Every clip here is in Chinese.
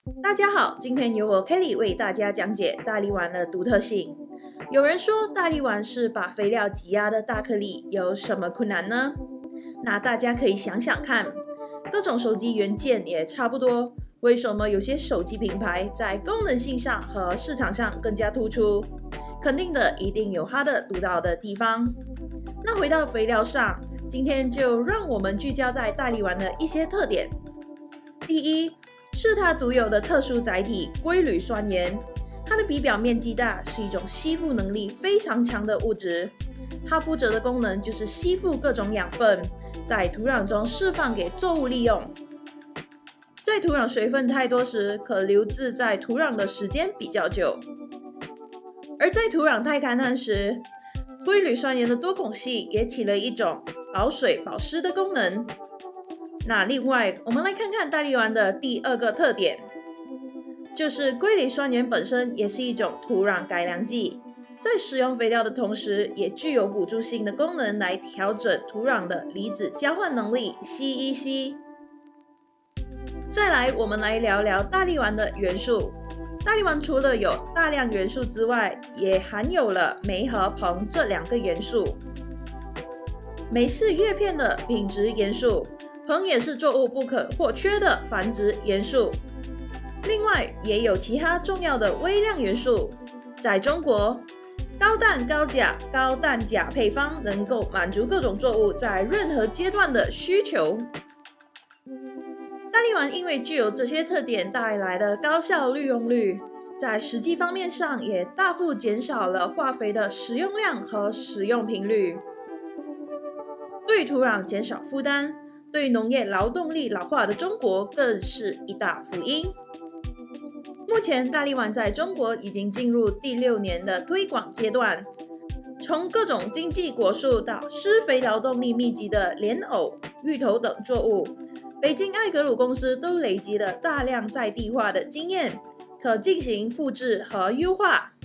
大家好，今天由我 Kelly 为大家讲解大力丸的独特性。有人说大力丸是把肥料挤压的大颗粒，有什么困难呢？那大家可以想想看，各种手机元件也差不多，为什么有些手机品牌在功能性上和市场上更加突出？肯定的，一定有它的独到的地方。那回到肥料上，今天就让我们聚焦在大力丸的一些特点。第一，是它独有的特殊载体硅铝酸盐，它的比表面积大，是一种吸附能力非常强的物质。它负责的功能就是吸附各种养分，在土壤中释放给作物利用。在土壤水分太多时，可留置在土壤的时间比较久；而在土壤太干旱时，硅铝酸盐的多孔隙也起了一种保水保湿的功能。那另外，我们来看看大力丸的第二个特点，就是硅铝酸盐本身也是一种土壤改良剂，在使用肥料的同时，也具有辅助性的功能来调整土壤的离子交换能力 （CEC）。再来，我们来聊聊大力丸的元素。大力丸除了有大量元素之外，也含有了镁和硼这两个元素。镁是叶片的品质元素，硼也是作物不可或缺的繁殖元素。另外，也有其他重要的微量元素。在中国，高氮、高钾、高氮钾配方能够满足各种作物在任何阶段的需求。大力丸因为具有这些特点带来的高效利用率，在实际方面上也大幅减少了化肥的使用量和使用频率，对土壤减少负担，对农业劳动力老化的中国更是一大福音。目前大力丸在中国已经进入第6年的推广阶段，从各种经济果树到施肥劳动力密集的莲藕、芋头等作物，北京艾格鲁公司都累积了大量在地化的经验，可进行复制和优化。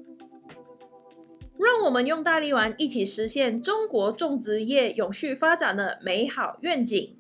让我们用大力丸一起实现中国种植业永续发展的美好愿景。